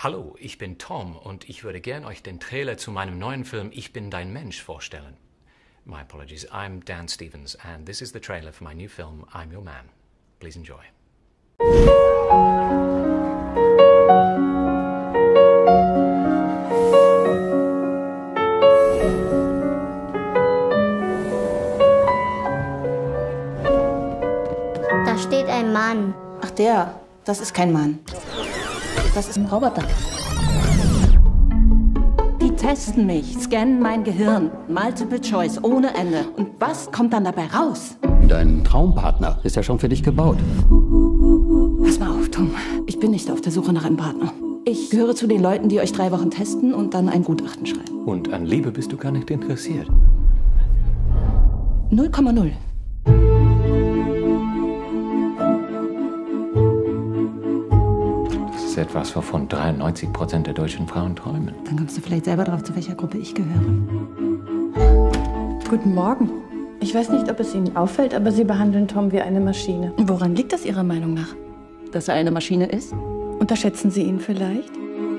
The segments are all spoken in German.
Hallo, ich bin Tom und ich würde gern euch den Trailer zu meinem neuen Film Ich bin dein Mensch vorstellen. My apologies, I'm Dan Stevens and this is the trailer for my new film I'm Your Man. Please enjoy. Da steht ein Mann. Ach das ist kein Mann. Das ist ein Roboter. Die testen mich, scannen mein Gehirn. Multiple Choice, ohne Ende. Und was kommt dann dabei raus? Dein Traumpartner ist ja schon für dich gebaut. Pass mal auf, Tom. Ich bin nicht auf der Suche nach einem Partner. Ich gehöre zu den Leuten, die euch 3 Wochen testen und dann ein Gutachten schreiben. Und an Liebe bist du gar nicht interessiert. 0,0. Das ist etwas, wovon 93% der deutschen Frauen träumen. Dann kommst du vielleicht selber drauf, zu welcher Gruppe ich gehöre. Guten Morgen. Ich weiß nicht, ob es Ihnen auffällt, aber Sie behandeln Tom wie eine Maschine. Woran liegt das Ihrer Meinung nach? Dass er eine Maschine ist? Unterschätzen Sie ihn vielleicht?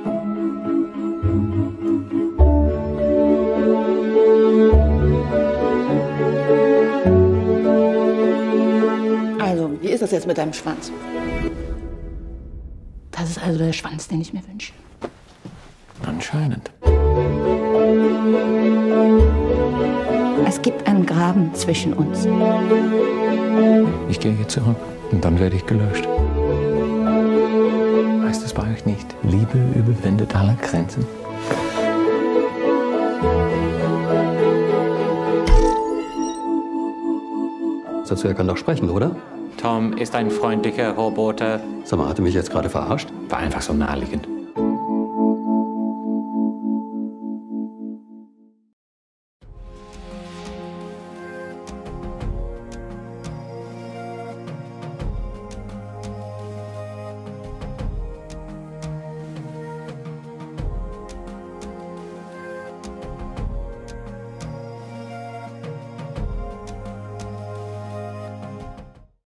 Also, wie ist das jetzt mit deinem Schwanz? Das ist also der Schwanz, den ich mir wünsche. Anscheinend. Es gibt einen Graben zwischen uns. Ich gehe jetzt zurück und dann werde ich gelöscht. Heißt es bei euch nicht, Liebe überwindet alle Grenzen? Dazu, er kann doch sprechen, oder? Tom ist ein freundlicher Roboter. Sag mal, hat er mich jetzt gerade verarscht? War einfach so naheliegend.